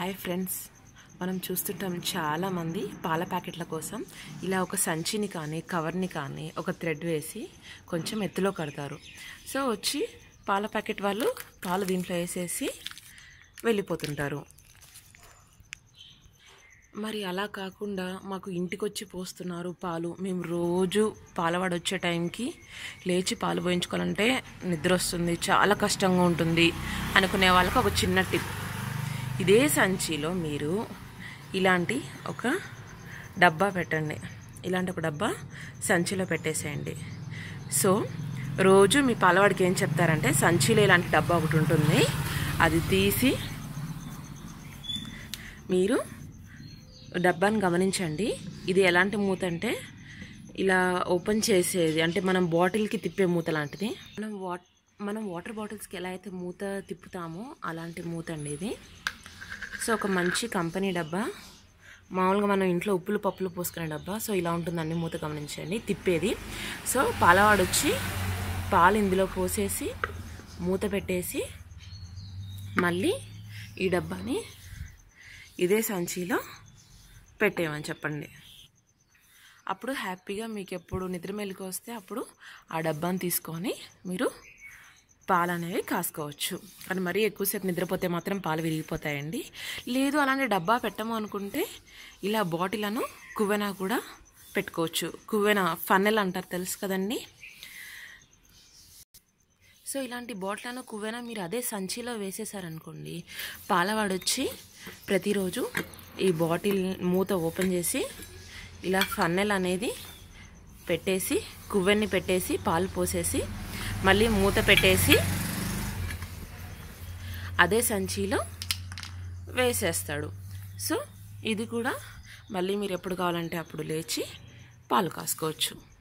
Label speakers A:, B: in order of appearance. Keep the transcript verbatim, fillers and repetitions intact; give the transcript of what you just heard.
A: Hi friends, మనం చూస్తుంటాం చాలామంది పాల ప్యాకెట్ల కోసం ఇలా ఒక సంచిని కానీ కవర్ని కానీ ఒక థ్రెడ్ వేసి కొంచెం ఎత్తులో కడతారు. సో వచ్చి పాల ప్యాకెట్ వాళ్ళు పాలు దీంట్లో వేసేసి వెళ్ళిపోతుంటారు. మరి అలా కాకుండా మాకు ఇంటికి వచ్చి పోస్తున్నారు పాలు, మేము రోజు పాలవాడు వచ్చే టైంకి లేచి పాలు పోయించుకోవాలంటే నిద్ర వస్తుంది, చాలా కష్టంగా ఉంటుంది అనుకునే వాళ్ళకి ఒక చిన్న టిప్. ఇదే సంచిలో మీరు ఇలాంటి ఒక డబ్బా పెట్టండి. ఇలాంటి ఒక డబ్బా సంచిలో పెట్టేసేయండి. సో రోజు మీ పాలవాడికి ఏం చెప్తారంటే, సంచిలో ఇలాంటి డబ్బా ఒకటి ఉంటుంది, అది తీసి మీరు డబ్బాని గమనించండి. ఇది ఎలాంటి మూత అంటే ఇలా ఓపెన్ చేసేది, అంటే మనం బాటిల్కి తిప్పే మూత లాంటిది. మనం వాట్ మనం వాటర్ బాటిల్స్కి ఎలా అయితే మూత తిప్పుతామో అలాంటి మూత అండి ఇది. సో ఒక మంచి కంపెనీ డబ్బా, మామూలుగా మనం ఇంట్లో ఉప్పులు పప్పులు పోసుకునే డబ్బా. సో ఇలా ఉంటుందండి మూత, గమనించండి తిప్పేది. సో పాలవాడు వచ్చి పాలు ఇందులో పోసేసి మూత పెట్టేసి మళ్ళీ ఈ డబ్బాని ఇదే సంచిలో పెట్టేయమని చెప్పండి. అప్పుడు హ్యాపీగా మీకు ఎప్పుడు నిద్ర మెలకు వస్తే అప్పుడు ఆ డబ్బాని తీసుకొని మీరు పాలు అనేవి కాసుకోవచ్చు. కానీ మరీ ఎక్కువసేపు నిద్రపోతే మాత్రం పాలు విరిగిపోతాయండి. లేదు అలాంటి డబ్బా పెట్టము అనుకుంటే ఇలా బాటిలను కువ్వెన కూడా పెట్టుకోవచ్చు. కువ్వెన ఫన్నెల్ అంటారు, తెలుసు కదండి. సో ఇలాంటి బాటిలను కువ్వెన మీరు అదే సంచిలో వేసేసారనుకోండి, పాలవాడు వచ్చి ప్రతిరోజు ఈ బాటిల్ మూత ఓపెన్ చేసి ఇలా ఫన్నెల్ అనేది పెట్టేసి కువ్వెన్ని పెట్టేసి పాలు పోసేసి మళ్ళీ మూత పెట్టేసి అదే సంచిలో వేసేస్తాడు. సో ఇది కూడా మళ్ళీ మీరు ఎప్పుడు కావాలంటే అప్పుడు లేచి పాలు కాసుకోవచ్చు.